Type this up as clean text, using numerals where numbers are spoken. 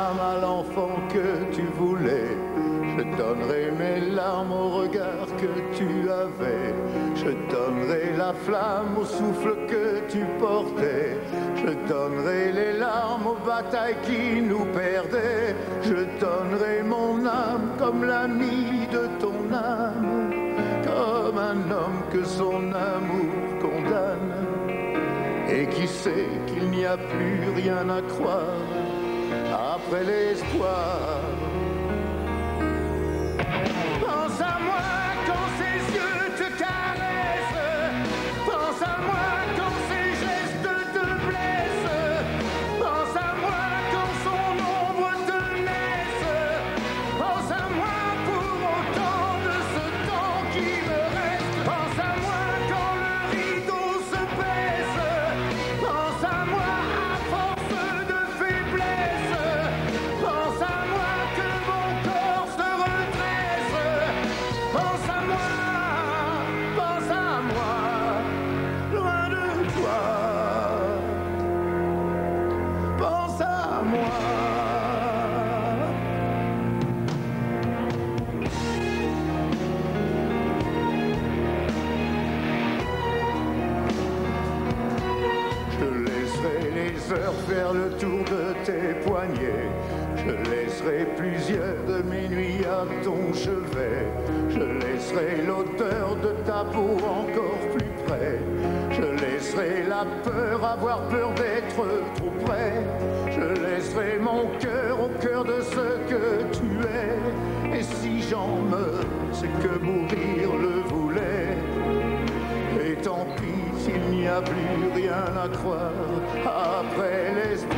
âme à l'enfant que tu voulais. Je donnerai mes larmes au regard que tu avais. Je donnerai la flamme au souffle que tu portais. Je donnerai les larmes aux batailles qui nous perdaient. Je donnerai mon âme comme l'ami de ton âme, comme un homme que son amour condamne et qui sait qu'il n'y a plus rien à croire après l'espoir. Pense à moi quand ses yeux te caressent. Pense à moi quand ses gestes te blessent. Pense à moi quand son ombre te laisse. Pense à moi pour autant de ce temps qui me reste. Pense à moi quand le rideau se baisse. Pense à moi à force de faiblesse. Pense à moi que mon corps se redresse. Pense à moi, loin de toi. Pense à moi. Je laisserai les heures faire le tour de tes poignets. Je laisserai plusieurs de mes nuits à ton chevet. Je laisserai l'odeur de ta peau encore plus près. Je laisserai la peur, avoir peur d'être trop près. Je laisserai mon cœur au cœur de ce que tu es. Et si j'en meurs, c'est que mourir le voulait. Et tant pis s'il n'y a plus rien à croire après l'espoir.